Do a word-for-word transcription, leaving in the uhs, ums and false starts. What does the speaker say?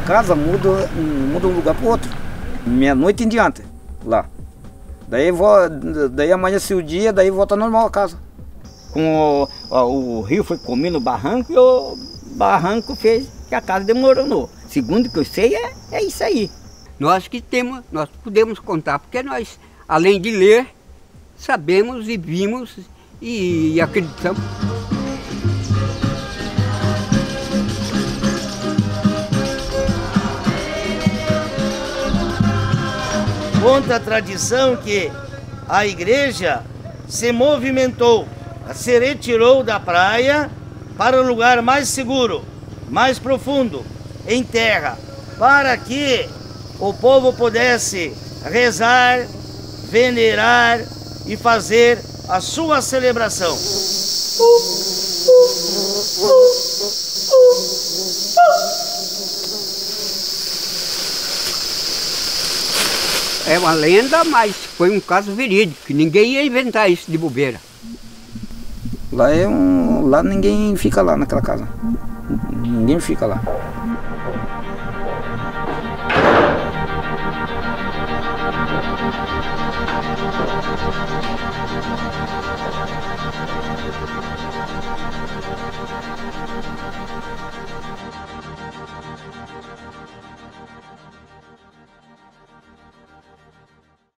casa muda, muda um lugar para o outro. Meia-noite em diante, lá. Daí, vou, daí amanhece o dia, daí volta normal a casa. Com o, ó, o rio foi comendo o barranco e o barranco fez que a casa demorou. Segundo que eu sei, é, é isso aí. Nós que temos, nós podemos contar, porque nós, além de ler, sabemos e vimos e, e acreditamos. Conta a tradição que a igreja se movimentou, se retirou da praia para um lugar mais seguro, mais profundo, em terra, para que o povo pudesse rezar, venerar e fazer a sua celebração. É uma lenda, mas foi um caso verídico, que ninguém ia inventar isso de bobeira. Lá é um, lá ninguém fica lá naquela casa. Ninguém fica lá.